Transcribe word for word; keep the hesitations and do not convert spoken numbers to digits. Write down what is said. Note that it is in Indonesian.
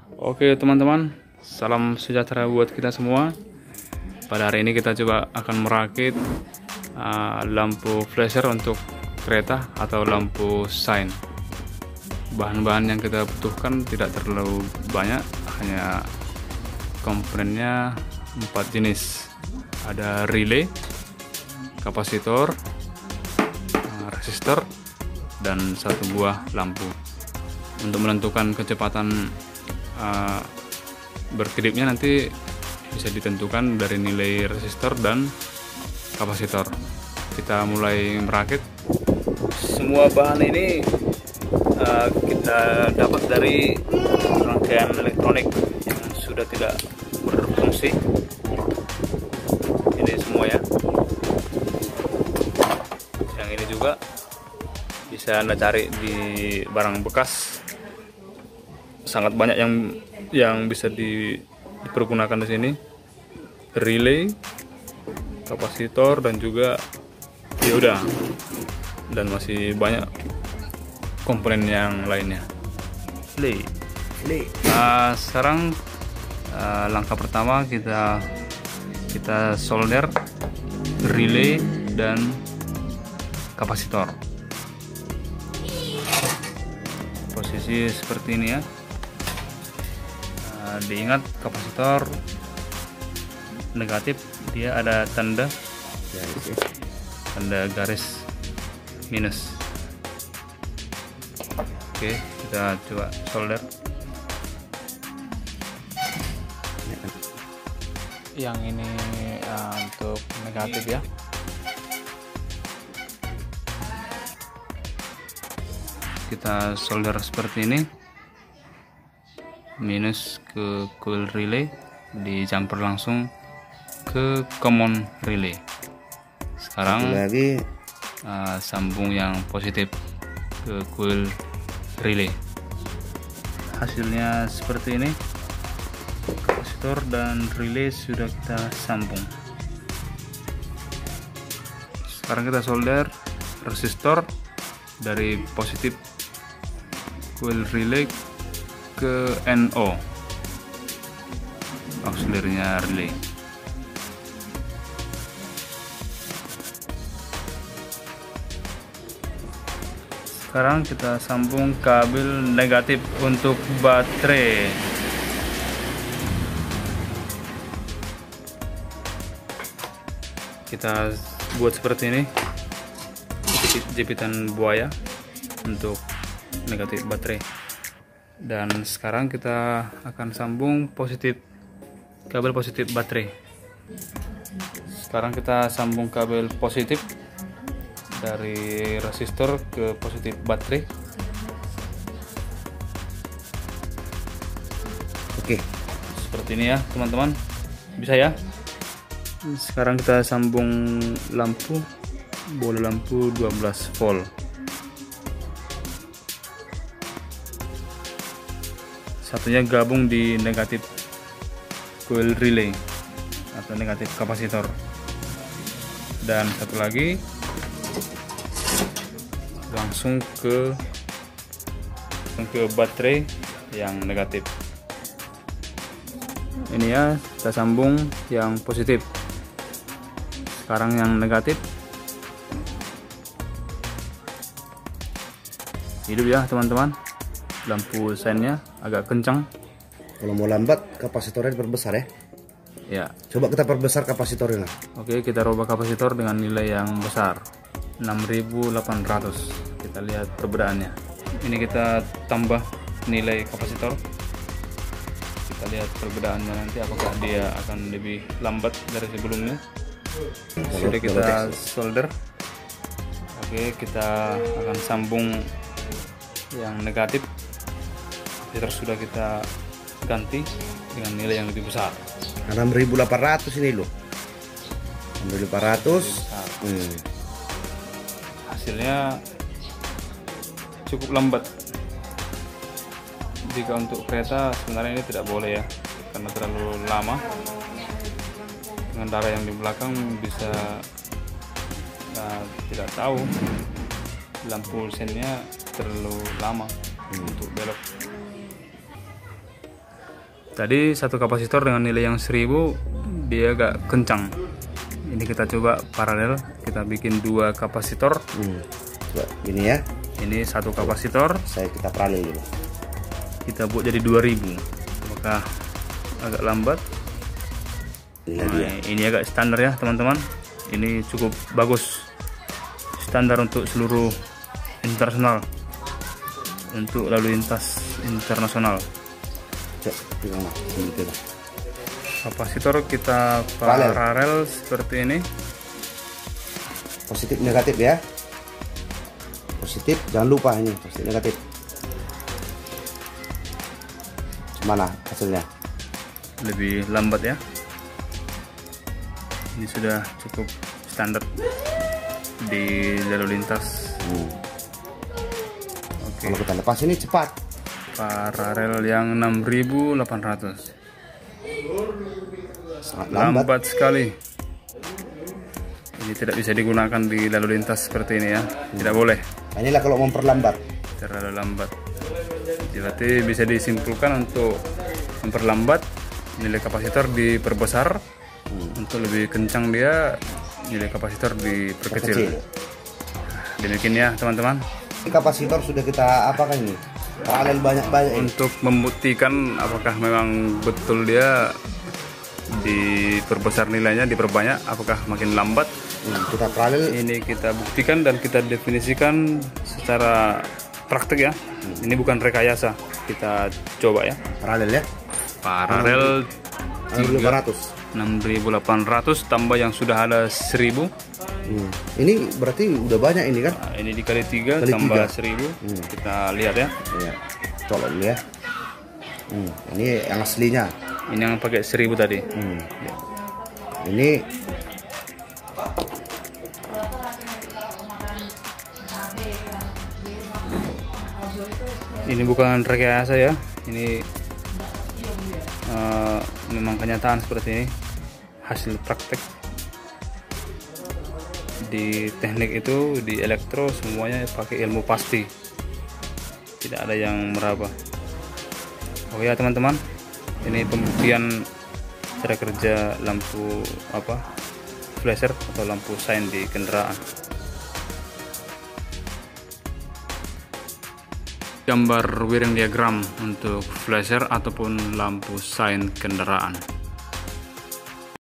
Oke teman-teman, salam sejahtera buat kita semua. Pada hari ini kita coba akan merakit uh, lampu flasher untuk kereta atau lampu sign. Bahan-bahan yang kita butuhkan tidak terlalu banyak, hanya komponennya empat jenis. Ada relay, kapasitor, uh, resistor, dan satu buah lampu. Untuk menentukan kecepatan Uh, berkedipnya nanti bisa ditentukan dari nilai resistor dan kapasitor. Kita mulai merakit. Semua bahan ini uh, kita dapat dari rangkaian elektronik yang sudah tidak berfungsi. Ini semua ya. Yang ini juga bisa Anda cari di barang bekas. Sangat banyak yang yang bisa di, dipergunakan di sini. Relay, kapasitor, dan juga dioda, dan masih banyak komponen yang lainnya. Relay. Relay. Nah, sekarang uh, langkah pertama kita kita solder relay dan kapasitor. Posisi seperti ini ya. Diingat kapasitor negatif, dia ada tanda garis ya. Tanda garis minus. Oke, kita coba solder. Yang ini uh, untuk negatif ya. Kita solder seperti ini. Minus ke coil relay, di jumper langsung ke common relay. Sekarang lagi uh, sambung yang positif ke coil relay. Hasilnya seperti ini. Kapasitor dan relay sudah kita sambung. Sekarang kita solder resistor dari positif coil relay ke N O, auxiliary-nya relay. Sekarang kita sambung kabel negatif untuk baterai. Kita buat seperti ini, jepitan buaya untuk negatif baterai. Dan sekarang kita akan sambung positif, kabel positif baterai. Sekarang kita sambung kabel positif dari resistor ke positif baterai. Oke, seperti ini ya teman-teman, bisa ya. Sekarang kita sambung lampu, bola lampu dua belas volt. Satunya gabung di negatif coil relay atau negatif kapasitor, dan satu lagi langsung ke ke baterai yang negatif. Ini ya, kita sambung yang positif. Sekarang yang negatif. Hidup ya teman-teman. Lampu seinnya agak kencang. Kalau mau lambat, kapasitornya diperbesar ya. Ya. Coba kita perbesar kapasitornya. Oke, kita rubah kapasitor dengan nilai yang besar, enam ribu delapan ratus. Kita lihat perbedaannya. Ini kita tambah nilai kapasitor. Kita lihat perbedaannya nanti, apakah dia akan lebih lambat dari sebelumnya. Sudah kita solder. Oke, kita akan sambung yang negatif. Kapasitor sudah kita ganti dengan nilai yang lebih besar, enam ribu delapan ratus ini loh. enam ribu delapan ratus. Hmm. Hasilnya cukup lambat. Jika untuk kereta sebenarnya ini tidak boleh ya, karena terlalu lama. Pengendara yang di belakang bisa uh, tidak tahu lampu sennya terlalu lama hmm. untuk belok. Tadi satu kapasitor dengan nilai yang seribu dia agak kencang. Ini kita coba paralel, kita bikin dua kapasitor. Hmm. Coba gini ya. Ini satu kapasitor, Saya kita paralel dulu. kita buat jadi dua ribu. Apakah agak lambat? Inilah Nah, dia. ini agak standar ya teman-teman. Ini cukup bagus, standar untuk seluruh internasional, untuk lalu lintas internasional. Cek, pegang lah. Sini kita. Kapasitor kita Paralel. paralel seperti ini. Positif negatif ya. Positif, jangan lupa ini positif negatif. Mana hasilnya? Lebih lambat ya. Ini sudah cukup standar di lalu lintas. Hmm. Oke. Kalau kita lepas ini cepat. Paralel yang enam ribu delapan ratus. Sangat lambat. Lambat sekali. Ini tidak bisa digunakan di lalu lintas seperti ini ya. Tidak boleh. Nah, inilah kalau memperlambat. Terlalu lambat. Berarti bisa disimpulkan untuk memperlambat, nilai kapasitor diperbesar. Hmm. Untuk lebih kencang dia, nilai kapasitor diperkecil. Kecil. Demikian ya teman-teman. Ini kapasitor sudah kita apakan ini? Paralel banyak-banyak ini. Untuk membuktikan apakah memang betul dia diperbesar nilainya, diperbanyak, apakah makin lambat. Hmm, kita paralel. Ini kita buktikan dan kita definisikan secara praktik ya. Ini bukan rekayasa. Kita coba ya. Paralel ya. Paralel enam ribu delapan ratus. enam ribu delapan ratus tambah yang sudah ada seribu. Hmm. Ini berarti udah banyak ini kan? Nah, ini dikali tiga Kali tambah tiga. seribu. Hmm. Kita lihat ya. Iya. Colok dulu ya. Hmm. Ini yang aslinya. Ini yang pakai seribu tadi. Hmm. Ini Ini bukan rekayasa ya. Ini uh, memang kenyataan seperti ini. Hasil praktek di teknik itu, di elektro semuanya pakai ilmu pasti. Tidak ada yang meraba. Oh ya teman-teman, ini pembuktian cara kerja lampu apa flasher atau lampu sign di kendaraan. Gambar wiring diagram untuk flasher ataupun lampu sign kendaraan.